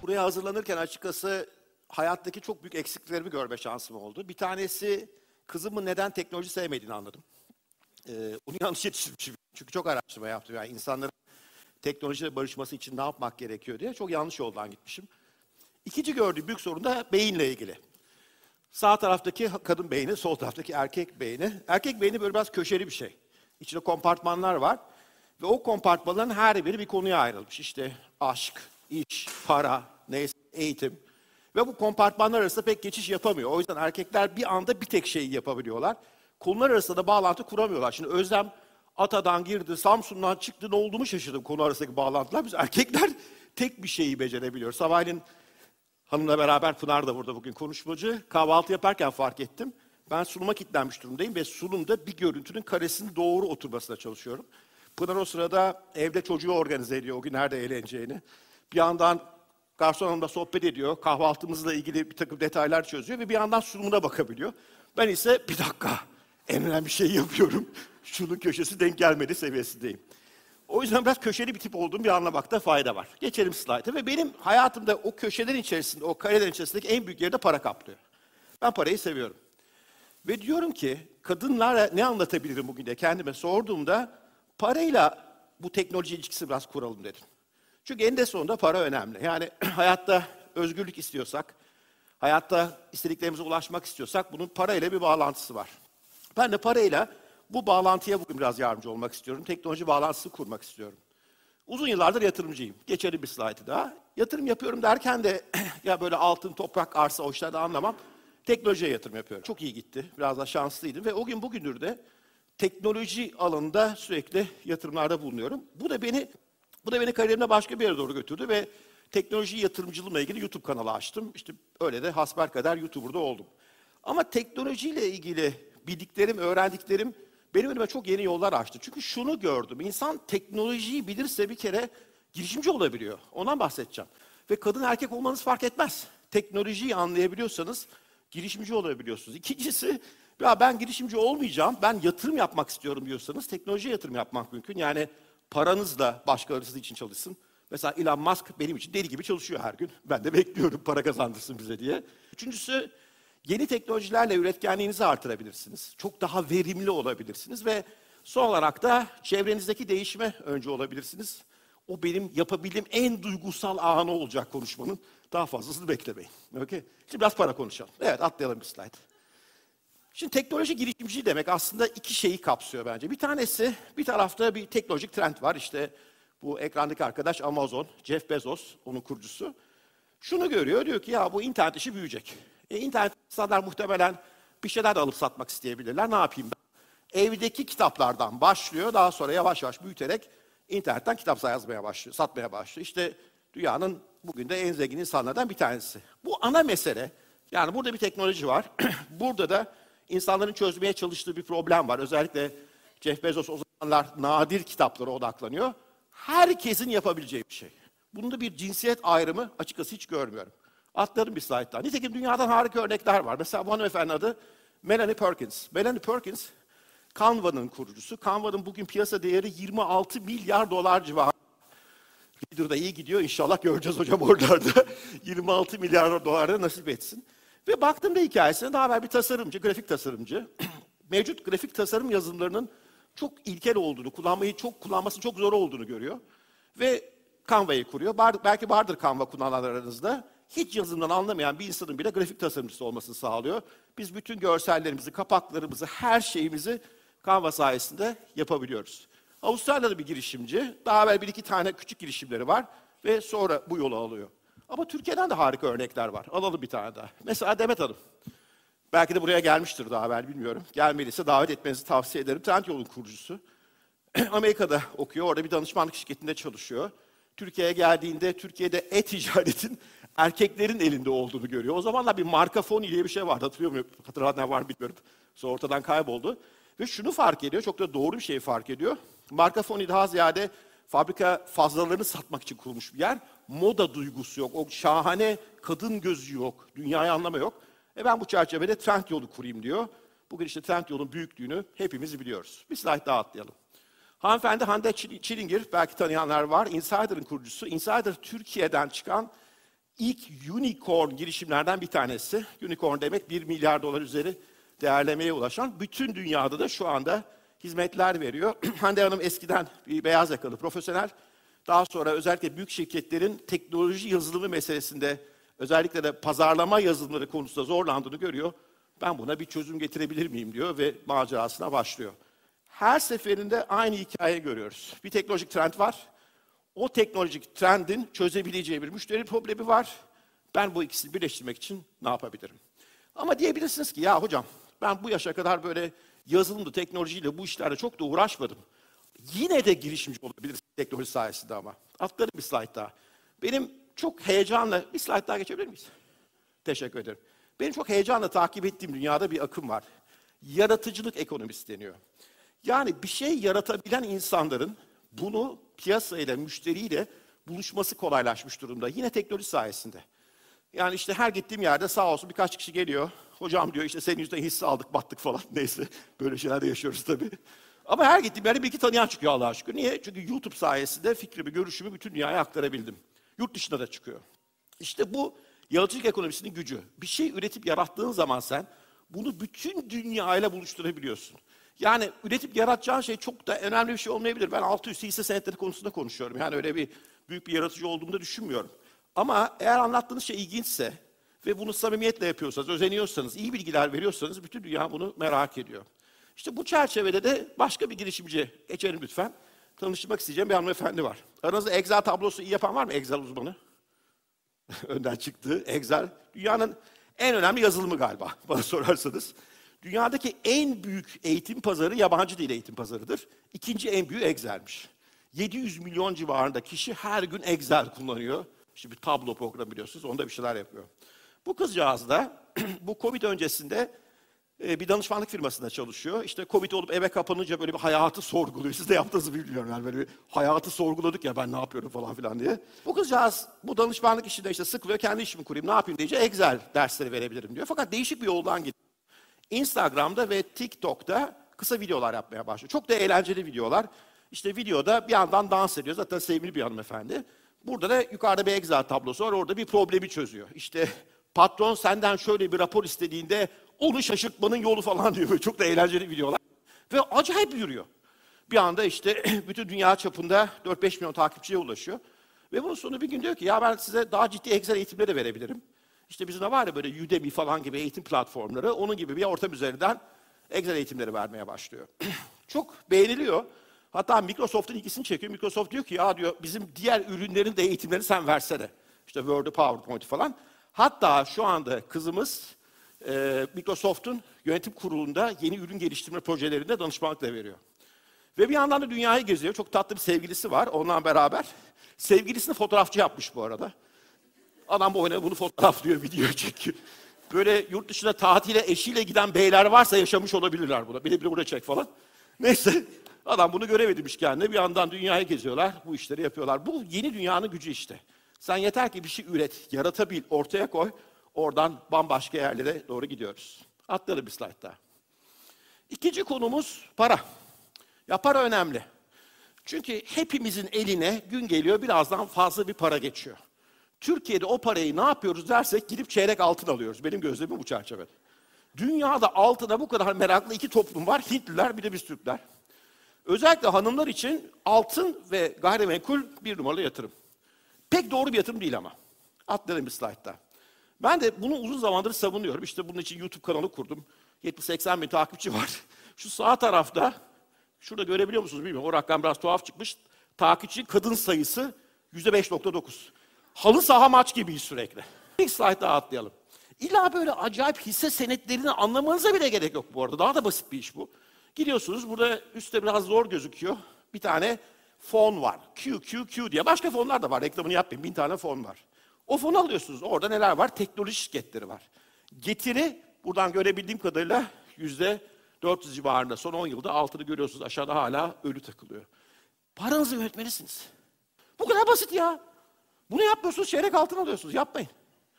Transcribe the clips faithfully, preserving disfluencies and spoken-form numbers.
Buraya hazırlanırken açıkçası hayattaki çok büyük eksikliklerimi görme şansım oldu. Bir tanesi, kızımın neden teknoloji sevmediğini anladım. Ee, onu yanlış yetiştirmişim. Çünkü çok araştırma yaptım. Yani insanların teknolojiyle barışması için ne yapmak gerekiyor diye çok yanlış yoldan gitmişim. İkinci gördüğüm büyük sorun da beyinle ilgili. Sağ taraftaki kadın beyni, sol taraftaki erkek beyni. Erkek beyni böyle biraz köşeli bir şey. İçinde kompartmanlar var. Ve o kompartmanların her biri bir konuya ayrılmış. İşte aşk, iş, para, neyse, eğitim. Ve bu kompartmanlar arasında pek geçiş yapamıyor. O yüzden erkekler bir anda bir tek şeyi yapabiliyorlar. Konular arasında da bağlantı kuramıyorlar. Şimdi Özlem Ata'dan girdi, Samsun'dan çıktı, ne olduğumu şaşırdım konu arasındaki bağlantılar. Biz erkekler tek bir şeyi becerebiliyoruz. Sabahleyin hanımla beraber, Pınar da burada bugün konuşmacı, kahvaltı yaparken fark ettim. Ben sunuma kilitlenmiş durumdayım ve sunumda bir görüntünün karesinin doğru oturmasına çalışıyorum. Pınar o sırada evde çocuğu organize ediyor, o gün nerede eğleneceğini. Bir yandan garson hanımla sohbet ediyor, kahvaltımızla ilgili bir takım detaylar çözüyor ve bir yandan sunumuna bakabiliyor. Ben ise bir dakika, en önemli şeyi yapıyorum. Şunun köşesi denk gelmedi seviyesindeyim. O yüzden biraz köşeli bir tip olduğumu bir anlamakta fayda var. Geçelim slayta ve benim hayatımda o köşelerin içerisinde, o karelerin içerisindeki en büyük yerde para kaplıyor. Ben parayı seviyorum. Ve diyorum ki, kadınlara ne anlatabilirim bugün de kendime sorduğumda, parayla bu teknoloji ilişkisi biraz kuralım dedim. Çünkü eninde sonunda para önemli. Yani hayatta özgürlük istiyorsak, hayatta istediklerimize ulaşmak istiyorsak bunun parayla bir bağlantısı var. Ben de parayla bu bağlantıya bugün biraz yardımcı olmak istiyorum. Teknoloji bağlantısı kurmak istiyorum. Uzun yıllardır yatırımcıyım. Geçelim bir slaytı daha. Yatırım yapıyorum derken de ya böyle altın, toprak, arsa o işlerden anlamam. Teknolojiye yatırım yapıyorum. Çok iyi gitti. Biraz da şanslıydım ve o gün bugündür de teknoloji alanında sürekli yatırımlarda bulunuyorum. Bu da beni bu da beni kariyerimde başka bir yere doğru götürdü ve teknoloji yatırımcılığımla ilgili YouTube kanalı açtım. İşte öyle de hasbelkader YouTuber'da oldum. Ama teknolojiyle ilgili bildiklerim, öğrendiklerim benim önüme çok yeni yollar açtı. Çünkü şunu gördüm. İnsan teknolojiyi bilirse bir kere girişimci olabiliyor. Ondan bahsedeceğim. Ve kadın erkek olmanız fark etmez. Teknolojiyi anlayabiliyorsanız girişimci olabiliyorsunuz. İkincisi, ya ben girişimci olmayacağım, ben yatırım yapmak istiyorum diyorsanız teknolojiye yatırım yapmak mümkün. Yani paranızla başkaları için çalışsın. Mesela Elon Musk benim için deli gibi çalışıyor her gün. Ben de bekliyorum para kazandırsın bize diye. Üçüncüsü, yeni teknolojilerle üretkenliğinizi artırabilirsiniz. Çok daha verimli olabilirsiniz ve son olarak da çevrenizdeki değişime öncü olabilirsiniz. O benim yapabildiğim en duygusal anı olacak konuşmanın. Daha fazlasını beklemeyin. Okay? Şimdi biraz para konuşalım. Evet, atlayalım bir slide. Şimdi teknoloji girişimciliği demek aslında iki şeyi kapsıyor bence. Bir tanesi, bir tarafta bir teknolojik trend var. İşte bu ekrandaki arkadaş Amazon, Jeff Bezos, onun kurucusu. Şunu görüyor, diyor ki ya bu internet işi büyüyecek. E, internet insanlar muhtemelen bir şeyler de alıp satmak isteyebilirler. Ne yapayım ben? Evdeki kitaplardan başlıyor, daha sonra yavaş yavaş büyüterek internetten kitap yazmaya başlıyor, satmaya başlıyor. İşte dünyanın bugün de en zengin insanlardan bir tanesi. Bu ana mesele. Yani burada bir teknoloji var. Burada da insanların çözmeye çalıştığı bir problem var. Özellikle Jeff Bezos o zamanlar nadir kitaplara odaklanıyor. Herkesin yapabileceği bir şey. Bunda bir cinsiyet ayrımı açıkçası hiç görmüyorum. Atlarım bir slayttan. Nitekim dünyadan harika örnekler var. Mesela bu hanımefendi adı Melanie Perkins. Melanie Perkins, Canva'nın kurucusu. Canva'nın bugün piyasa değeri yirmi altı milyar dolar civarı. Leader'da iyi gidiyor. İnşallah göreceğiz hocam oralarda. yirmi altı milyar dolara nasip etsin. Ve baktığımda hikayesine daha evvel bir tasarımcı, grafik tasarımcı. Mevcut grafik tasarım yazılımlarının çok ilkel olduğunu, kullanmayı çok kullanmasının çok zor olduğunu görüyor. Ve Canva'yı kuruyor. Bar, belki vardır Canva kullananlar aranızda. Hiç yazılımdan anlamayan bir insanın bile grafik tasarımcısı olmasını sağlıyor. Biz bütün görsellerimizi, kapaklarımızı, her şeyimizi Canva sayesinde yapabiliyoruz. Avustralya'da bir girişimci, daha evvel bir iki tane küçük girişimleri var ve sonra bu yolu alıyor. Ama Türkiye'den de harika örnekler var. Alalım bir tane daha. Mesela Demet Hanım. Belki de buraya gelmiştir daha evvel, bilmiyorum. Gelmediyse davet etmenizi tavsiye ederim. Trendyol'un kurucusu. Amerika'da okuyor, orada bir danışmanlık şirketinde çalışıyor. Türkiye'ye geldiğinde Türkiye'de e-ticaretin erkeklerin elinde olduğunu görüyor. O zamanlar bir markafoni diye bir şey vardı, hatırlıyor muyum? Hatırlayanlar var bilmiyorum. Sonra ortadan kayboldu. Ve şunu fark ediyor, çok da doğru bir şey fark ediyor. Markafoni daha ziyade fabrika fazlalarını satmak için kurulmuş bir yer. Moda duygusu yok, o şahane kadın gözü yok, dünyayı anlama yok. E ben bu çerçevede Trendyol'u kurayım diyor. Bugün işte Trendyol'un büyüklüğünü hepimiz biliyoruz. Bir slide daha atlayalım. Hanımefendi Hande Çilingir, belki tanıyanlar var. Insider'ın kurucusu. Insider, Türkiye'den çıkan ilk unicorn girişimlerden bir tanesi. Unicorn demek bir milyar dolar üzeri değerlemeye ulaşan. Bütün dünyada da şu anda hizmetler veriyor. Hande Hanım eskiden bir beyaz yakalı profesyonel. Daha sonra özellikle büyük şirketlerin teknoloji yazılımı meselesinde, özellikle de pazarlama yazılımları konusunda zorlandığını görüyor. Ben buna bir çözüm getirebilir miyim diyor ve macerasına başlıyor. Her seferinde aynı hikayeyi görüyoruz. Bir teknolojik trend var. O teknolojik trendin çözebileceği bir müşteri problemi var. Ben bu ikisini birleştirmek için ne yapabilirim? Ama diyebilirsiniz ki ya hocam ben bu yaşa kadar böyle yazılımda, teknolojiyle bu işlerle çok da uğraşmadım. Yine de girişimci olabiliriz teknoloji sayesinde ama. Atlarım bir slide daha. Benim çok heyecanla, bir slide daha geçebilir miyiz? Teşekkür ederim. Benim çok heyecanla takip ettiğim dünyada bir akım var. Yaratıcılık ekonomisi deniyor. Yani bir şey yaratabilen insanların bunu piyasayla, müşteriyle buluşması kolaylaşmış durumda. Yine teknoloji sayesinde. Yani işte her gittiğim yerde sağ olsun birkaç kişi geliyor. Hocam diyor işte senin yüzünden hisse aldık, battık falan. Neyse böyle şeyler de yaşıyoruz tabii. Ama her gittiğim yerde bir iki tanıyan çıkıyor Allah'a şükür. Niye? Çünkü YouTube sayesinde fikrimi, görüşümü bütün dünyaya aktarabildim. Yurt dışına da çıkıyor. İşte bu yaratıcılık ekonomisinin gücü. Bir şey üretip yarattığın zaman sen bunu bütün dünyayla buluşturabiliyorsun. Yani üretip yaratacağın şey çok da önemli bir şey olmayabilir. Ben altı yüz hisse senetleri konusunda konuşuyorum. Yani öyle bir büyük bir yaratıcı olduğumu da düşünmüyorum. Ama eğer anlattığınız şey ilginçse ve bunu samimiyetle yapıyorsanız, özeniyorsanız, iyi bilgiler veriyorsanız bütün dünya bunu merak ediyor. İşte bu çerçevede de başka bir girişimci, geçelim lütfen, tanıştırmak isteyeceğim bir hanımefendi var. Aranızda Excel tablosu iyi yapan var mı? Excel uzmanı. Önden çıktı. Excel dünyanın en önemli yazılımı galiba bana sorarsanız. Dünyadaki en büyük eğitim pazarı yabancı dil eğitim pazarıdır. İkinci en büyüğü Excel'miş. yedi yüz milyon civarında kişi her gün Excel kullanıyor. İşte bir tablo programı biliyorsunuz, onda bir şeyler yapıyor. Bu kızcağız da bu Covid öncesinde e, bir danışmanlık firmasında çalışıyor. İşte Covid olup eve kapanınca böyle bir hayatı sorguluyor. Siz de yaptığınızı bilmiyorum yani böyle bir hayatı sorguladık ya ben ne yapıyorum falan filan diye. Bu kızcağız bu danışmanlık işinde işte sıkılıyor, kendi işimi kurayım ne yapayım deyince Excel dersleri verebilirim diyor. Fakat değişik bir yoldan gidiyor. Instagram'da ve TikTok'ta kısa videolar yapmaya başlıyor. Çok da eğlenceli videolar. İşte videoda bir yandan dans ediyor. Zaten sevimli bir hanımefendi. Burada da yukarıda bir Excel tablosu var. Orada bir problemi çözüyor. İşte patron senden şöyle bir rapor istediğinde onu şaşırtmanın yolu falan diyor. Böyle çok da eğlenceli videolar. Ve acayip yürüyor. Bir anda işte bütün dünya çapında dört beş milyon takipçiye ulaşıyor. Ve bunun sonunda bir gün diyor ki ya ben size daha ciddi Excel eğitimleri de verebilirim. İşte bizim de var ya böyle Udemy falan gibi eğitim platformları, onun gibi bir ortam üzerinden Excel eğitimleri vermeye başlıyor. Çok beğeniliyor. Hatta Microsoft'un ilgisini çekiyor. Microsoft diyor ki ya diyor bizim diğer ürünlerin de eğitimlerini sen versene. İşte Word'u, PowerPoint'u falan. Hatta şu anda kızımız e, Microsoft'un yönetim kurulunda yeni ürün geliştirme projelerinde danışmanlık da veriyor. Ve bir yandan da dünyayı geziyor. Çok tatlı bir sevgilisi var onunla beraber. Sevgilisini fotoğrafçı yapmış bu arada. Adam bu oyuna bunu fotoğraflıyor, video çekiyor. Böyle yurt dışına tatile eşiyle giden beyler varsa yaşamış olabilirler buna. Bile bile buraya çek falan. Neyse, adam bunu görev edinmiş kendine. Bir yandan dünyayı geziyorlar, bu işleri yapıyorlar. Bu yeni dünyanın gücü işte. Sen yeter ki bir şey üret, yaratabil, ortaya koy. Oradan bambaşka yerlere doğru gidiyoruz. Atlayalım bir slide daha. İkinci konumuz para. Ya para önemli. Çünkü hepimizin eline gün geliyor birazdan fazla bir para geçiyor. Türkiye'de o parayı ne yapıyoruz dersek gidip çeyrek altın alıyoruz. Benim gözlemim bu çerçevede. Dünyada altına bu kadar meraklı iki toplum var. Hintliler bir de biz Türkler. Özellikle hanımlar için altın ve gayrimenkul bir numaralı yatırım. Pek doğru bir yatırım değil ama. Atlayalım bir slaytta. Ben de bunu uzun zamandır savunuyorum. İşte bunun için YouTube kanalı kurdum. yetmiş seksen bin takipçi var. Şu sağ tarafta, şurada görebiliyor musunuz bilmiyorum. O rakam biraz tuhaf çıkmış. Takipçi kadın sayısı yüzde beş nokta dokuz. Halı saha maç gibiyiz sürekli. İlk slide daha atlayalım. İlla böyle acayip hisse senetlerini anlamanıza bile gerek yok bu arada. Daha da basit bir iş bu. Gidiyorsunuz, burada üstte biraz zor gözüküyor. Bir tane fon var. Q, Q, Q diye. Başka fonlar da var. Reklamını yapmayayım. Bin tane fon var. O fonu alıyorsunuz. Orada neler var? Teknoloji şirketleri var. Getiri, buradan görebildiğim kadarıyla yüzde dört yüz civarında. Son on yılda altını görüyorsunuz. Aşağıda hala ölü takılıyor. Paranızı yönetmelisiniz. Bu kadar basit ya. Bunu yapmıyorsunuz, çeyrek altın alıyorsunuz. Yapmayın.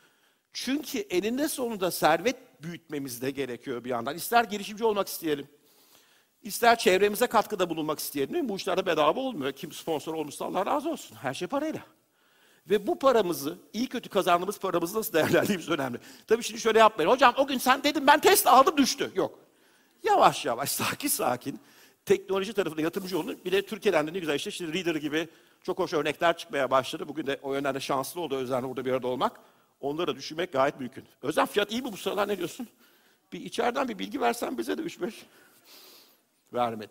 Çünkü eninde sonunda servet büyütmemiz de gerekiyor bir yandan. İster girişimci olmak isteyelim, ister çevremize katkıda bulunmak isteyelim. Değil mi? Bu işlerde bedava olmuyor. Kim sponsor olmuşsa Allah razı olsun. Her şey parayla. Ve bu paramızı, iyi kötü kazandığımız paramızı nasıl değerlendirdiğimiz önemli. Tabii şimdi şöyle yapmayın. Hocam o gün sen dedin ben Tesla aldım düştü. Yok. Yavaş yavaş, sakin sakin teknoloji tarafında yatırımcı olun. Bir de Türkiye'den de ne güzel işte, işte Reader gibi çok hoş örnekler çıkmaya başladı. Bugün de o yönden de şanslı oldu Özlem'le burada bir arada olmak. Onları da düşünmek gayet mümkün. Özlem fiyat iyi mi bu sıralar, ne diyorsun? Bir içeriden bir bilgi versen bize de üç beş. Vermedi.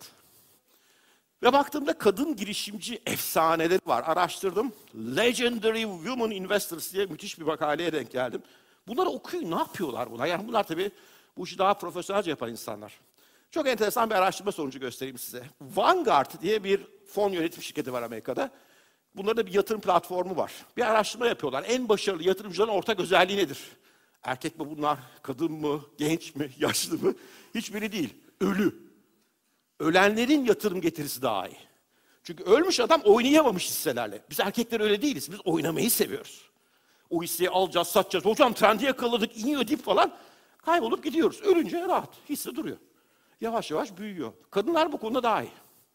Ve baktığımda kadın girişimci efsaneleri var. Araştırdım. Legendary Women Investors diye müthiş bir makaleye denk geldim. Bunları okuyun, ne yapıyorlar bunlar? Yani bunlar tabii bu işi daha profesyonelce yapan insanlar. Çok enteresan bir araştırma sonucu göstereyim size. Vanguard diye bir fon yönetim şirketi var Amerika'da. Bunların da bir yatırım platformu var. Bir araştırma yapıyorlar. En başarılı yatırımcıların ortak özelliği nedir? Erkek mi bunlar, kadın mı, genç mi, yaşlı mı? Hiçbiri değil. Ölü. Ölenlerin yatırım getirisi daha iyi. Çünkü ölmüş adam oynayamamış hisselerle. Biz erkekler öyle değiliz. Biz oynamayı seviyoruz. O hisseyi alacağız, satacağız. Hocam trendi yakaladık, iniyor dip falan. Kaybolup gidiyoruz. Ölünce rahat. Hisse duruyor. Yavaş yavaş büyüyor. Kadınlar bu konuda daha iyi.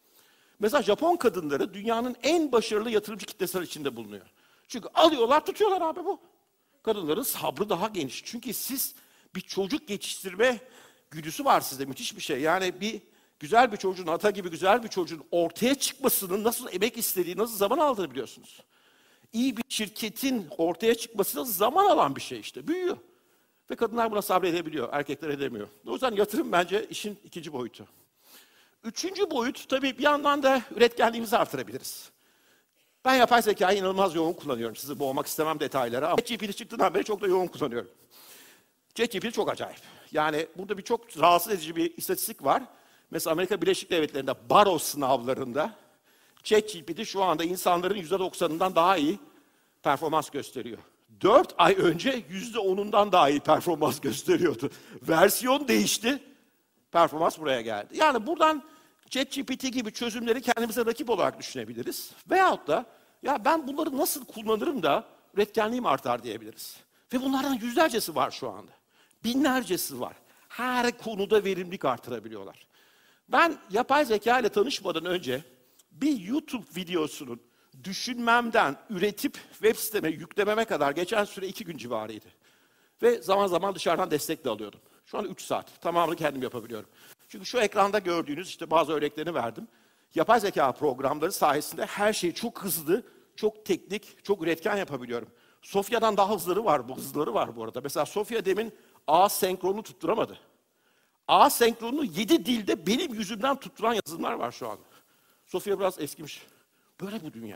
Mesela Japon kadınları dünyanın en başarılı yatırımcı kitlesi içinde bulunuyor. Çünkü alıyorlar, tutuyorlar abi bu. Kadınların sabrı daha geniş. Çünkü siz bir çocuk yetiştirme güdüsü var sizde. Müthiş bir şey. Yani bir güzel bir çocuğun, ata gibi güzel bir çocuğun ortaya çıkmasının nasıl emek istediği, nasıl zaman aldığını biliyorsunuz. İyi bir şirketin ortaya çıkması zaman alan bir şey işte. Büyüyor. Ve kadınlar buna sabredebiliyor, erkekler edemiyor. O yüzden yatırım bence işin ikinci boyutu. Üçüncü boyut, tabii bir yandan da üretkenliğimizi artırabiliriz. Ben yapay zekayı inanılmaz yoğun kullanıyorum. Sizi boğmak istemem detaylara ama ChatGPT çıktığından beri çok da yoğun kullanıyorum. ChatGPT çok acayip. Yani burada bir çok rahatsız edici bir istatistik var. Mesela Amerika Birleşik Devletleri'nde baro sınavlarında ChatGPT şu anda insanların yüzde doksanından daha iyi performans gösteriyor. Dört ay önce yüzde onundan daha iyi performans gösteriyordu. Versiyon değişti, performans buraya geldi. Yani buradan ChatGPT gibi çözümleri kendimize rakip olarak düşünebiliriz. Veyahut da ya ben bunları nasıl kullanırım da üretkenliğim artar diyebiliriz. Ve bunlardan yüzlercesi var şu anda. Binlercesi var. Her konuda verimlilik artırabiliyorlar. Ben yapay zeka ile tanışmadan önce bir YouTube videosunun düşünmemden üretip web siteme yüklememe kadar geçen süre iki gün civarıydı. Ve zaman zaman dışarıdan destek de alıyordum. Şu an üç saat. Tamamını kendim yapabiliyorum. Çünkü şu ekranda gördüğünüz işte bazı örneklerini verdim. Yapay zeka programları sayesinde her şeyi çok hızlı, çok teknik, çok üretken yapabiliyorum. Sofya'dan daha hızları var, bu hızları var bu arada. Mesela Sofya demin asenkronu tutturamadı. Asenkronunu yedi dilde benim yüzümden tutturan yazılımlar var şu an. Sofya biraz eskimiş. Böyle bu dünya.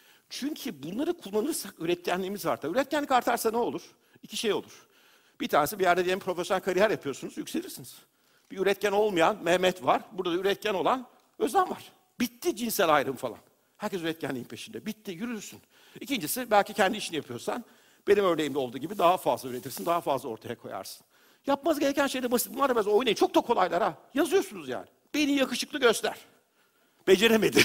Çünkü bunları kullanırsak üretkenliğimiz artar. Üretkenlik artarsa ne olur? İki şey olur. Bir tanesi bir yerde diyelim profesyonel kariyer yapıyorsunuz, yükselirsiniz. Bir üretken olmayan Mehmet var, burada da üretken olan Özlem var. Bitti cinsel ayrım falan. Herkes üretkenliğin peşinde. Bitti, yürürsün. İkincisi belki kendi işini yapıyorsan, benim örneğimde olduğu gibi daha fazla üretirsin, daha fazla ortaya koyarsın. Yapmanız gereken şey de basit. Bunlar da biraz oynayın. Çok da kolaylar ha. Yazıyorsunuz yani. Beni yakışıklı göster. Beceremedi.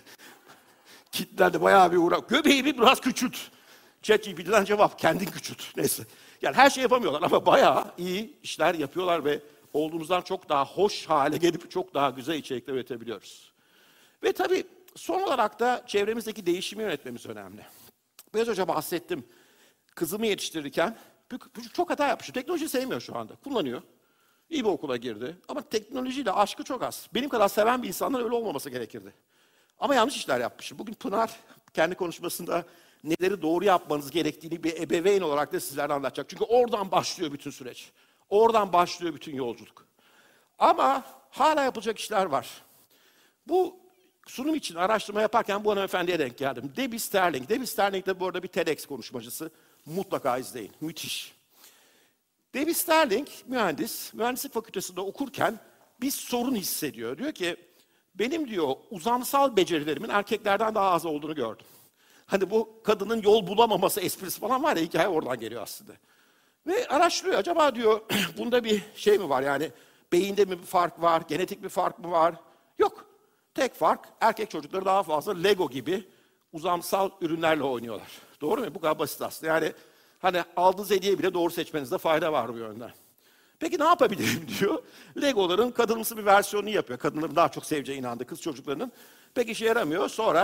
Kitlendi bayağı bir uğrak. Göbeğimi biraz küçült. ChatGPT'den cevap. Kendin küçült. Neyse. Yani her şey yapamıyorlar ama bayağı iyi işler yapıyorlar ve olduğumuzdan çok daha hoş hale gelip çok daha güzel içerikler üretebiliyoruz. Ve tabii son olarak da çevremizdeki değişimi yönetmemiz önemli. Biraz önce bahsettim. Kızımı yetiştirirken çok hata yapmış. Teknoloji sevmiyor şu anda. Kullanıyor. İyi bir okula girdi. Ama teknolojiyle aşkı çok az. Benim kadar seven bir insandan öyle olmaması gerekirdi. Ama yanlış işler yapmışım. Bugün Pınar kendi konuşmasında neleri doğru yapmanız gerektiğini bir ebeveyn olarak da sizlere anlatacak. Çünkü oradan başlıyor bütün süreç. Oradan başlıyor bütün yolculuk. Ama hala yapılacak işler var. Bu sunum için araştırma yaparken bu hanımefendiye denk geldim. Debbie Sterling. Debbie Sterling de bu arada bir TEDx konuşmacısı. Mutlaka izleyin. Müthiş. Debbie Sterling mühendis. Mühendislik fakültesinde okurken bir sorun hissediyor. Diyor ki benim diyor uzamsal becerilerimin erkeklerden daha az olduğunu gördüm. Hani bu kadının yol bulamaması esprisi falan var ya, hikaye oradan geliyor aslında. Ve araştırıyor. Acaba diyor bunda bir şey mi var, yani beyinde mi bir fark var, genetik bir fark mı var? Yok. Tek fark erkek çocukları daha fazla Lego gibi uzamsal ürünlerle oynuyorlar. Doğru mu? Bu kadar basit aslında. Yani hani aldığınız hediye bile doğru seçmenizde fayda var bu yönden. Peki ne yapabilirim diyor. Legoların kadınımsı bir versiyonunu yapıyor. Kadınların daha çok seveceği inandı kız çocuklarının. Pek işe yaramıyor. Sonra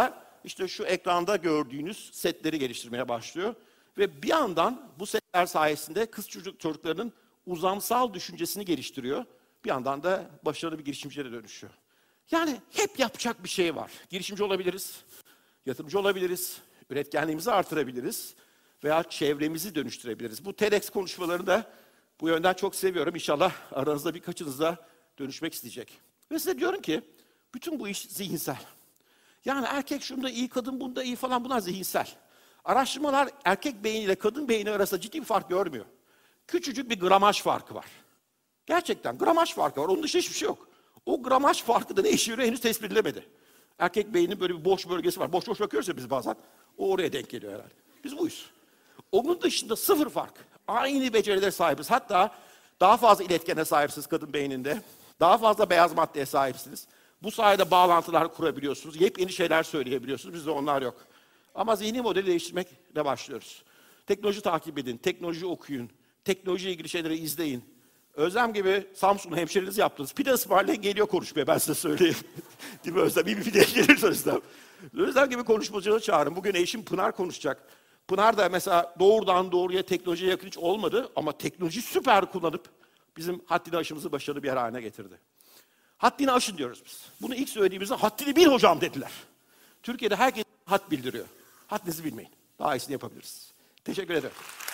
işte şu ekranda gördüğünüz setleri geliştirmeye başlıyor. Ve bir yandan bu setler sayesinde kız çocuk çocuklarının uzamsal düşüncesini geliştiriyor. Bir yandan da başarılı bir girişimciye dönüşüyor. Yani hep yapacak bir şey var. Girişimci olabiliriz, yatırımcı olabiliriz, üretkenliğimizi artırabiliriz veya çevremizi dönüştürebiliriz. Bu TEDx konuşmalarını da bu yönden çok seviyorum. İnşallah aranızda birkaçınız da dönüşmek isteyecek. Ve size diyorum ki bütün bu iş zihinsel. Yani erkek şunda iyi, kadın bunda iyi falan, bunlar zihinsel. Araştırmalar erkek beyniyle kadın beyni arasında ciddi bir fark görmüyor. Küçücük bir gramaj farkı var. Gerçekten gramaj farkı var. Onun dışında hiçbir şey yok. O gramaj farkı da ne işe yarıyor henüz tespit edilemedi. Erkek beyninin böyle bir boş bölgesi var. Boş boş bakıyoruz ya biz bazen. O oraya denk geliyor herhalde. Biz buyuz. Onun dışında sıfır fark. Aynı becerilere sahibiz. Hatta daha fazla iletkene sahipsiniz kadın beyninde. Daha fazla beyaz maddeye sahipsiniz. Bu sayede bağlantılar kurabiliyorsunuz. Yepyeni şeyler söyleyebiliyorsunuz. Bizde onlar yok. Ama zihni modeli değiştirmekle başlıyoruz. Teknoloji takip edin, teknoloji okuyun, teknolojiyle ilgili şeyleri izleyin. Özlem gibi Samsun'u hemşeriniz yaptınız. Pide ısmarlayın geliyor konuşmaya, ben size söyleyeyim. Değil mi Özlem? Bir pide gelirse Özlem. Özlem gibi konuşmacıları çağırın. Bugün eşim Pınar konuşacak. Pınar da mesela doğrudan doğruya teknolojiye yakın hiç olmadı ama teknoloji süper kullanıp bizim haddini aşımızı başarılı bir yer haline getirdi. Haddini aşın diyoruz biz. Bunu ilk söylediğimizde haddini bil hocam dediler. Türkiye'de herkes had bildiriyor. Haddinizi bilmeyin. Daha iyisini yapabiliriz. Teşekkür ederim.